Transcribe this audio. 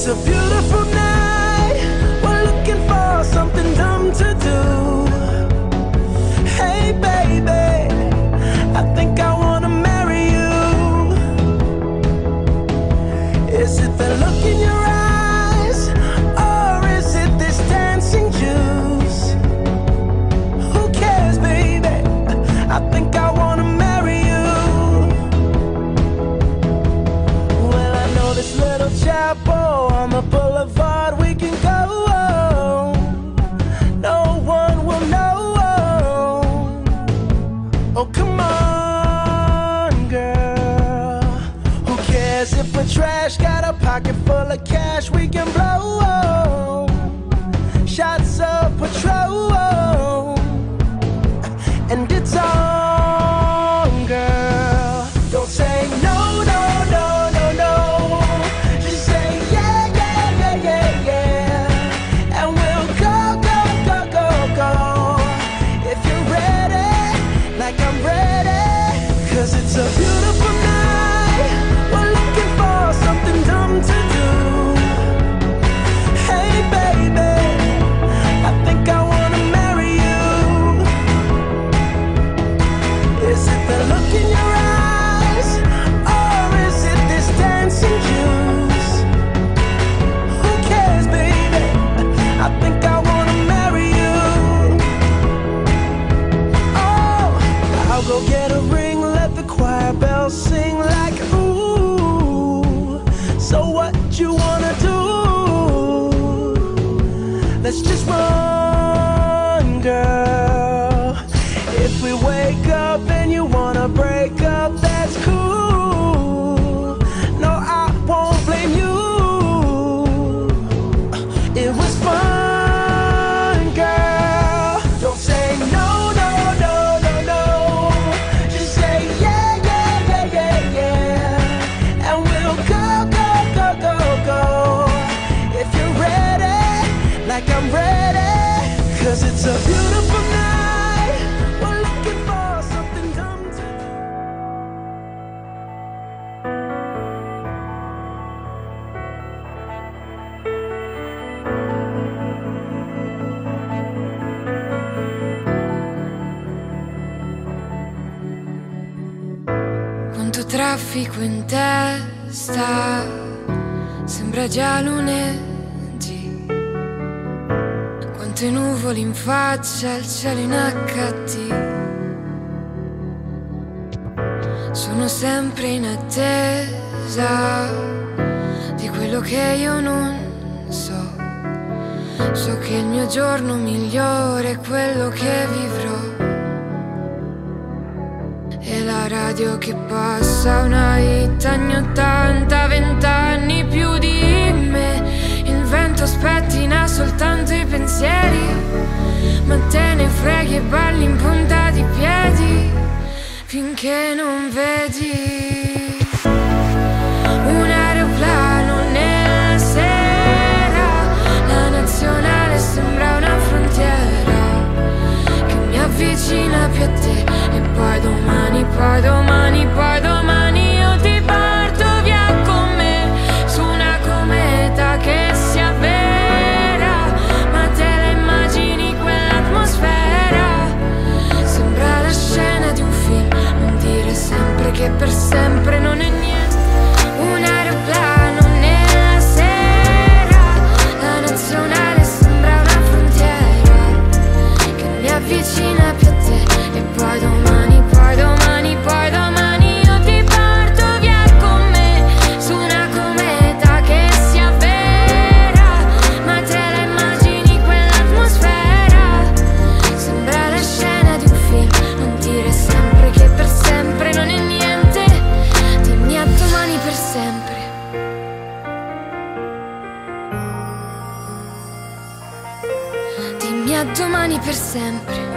It's a beautiful night. We're looking for something dumb to do. Hey baby, I think I wanna marry you. Is it the look in your eyes, or is it this dancing juice? Who cares, baby? I think I wanna marry you. Well, I know this little chapel on the boulevard we can go. No one will know. Oh, come on, girl. Who cares if we're trash? Got a pocket full of cash we can blow. Shots of Patrol, and it's on, girl. Don't say no, no, no, no, no. Just say yeah, yeah, yeah, yeah, yeah. And we'll go, go, go, go, go. If you're ready, like I'm ready. 'Cause it's a beautiful night. We're looking for something dumb to do. Hey baby, I think I wanna marry you. Is it the look in your eyes, or is it this dancing juice? Who cares, baby? I think I wanna marry you. Oh, I'll go get a ring, let the choir bells sing like ooh. So what you wanna do? Let's just run, girl. If we wake up and you wanna break up, that's cool. No, I won't blame you. It was fun, girl. Don't say no, no, no, no, no. Just say yeah, yeah, yeah, yeah, yeah. And we'll go, go, go, go, go. If you're ready, like I'm ready. 'Cause it's a beautiful night. We're looking for something dumb to do. Quanto traffico in testa, sembra già lunedì. Quante nuvole in faccia, il cielo in HD. Sono sempre in attesa di quello che io non so. So che il mio giorno migliore è quello che vivrò. E la radio che passa una hit anni 80, 20 anni più di me. Il vento spettina soltanto i pensieri, ma te ne freghi e balli in punta di piedi finché non vedi un aeroplano nella sera. La nazionale sembra una frontiera che mi avvicina più a te. E poi domani, poi domani, poi domani io ti porto via con me su una cometa che si avvera. Ma te la immagini quell'atmosfera? Sembra la scena di un film. Non dire sempre che per sempre non è niente. Un aeroplano nella sera. La nazionale sembra una frontiera che mi avvicina più a te. E poi domani, poi domani, poi domani io ti porto via con me su una cometa che si avvera. Ma te la immagini quell'atmosfera? Sembra la scena di un film. Non dire sempre che per sempre non è niente. Dimmi a domani per sempre. Dimmi a domani per sempre.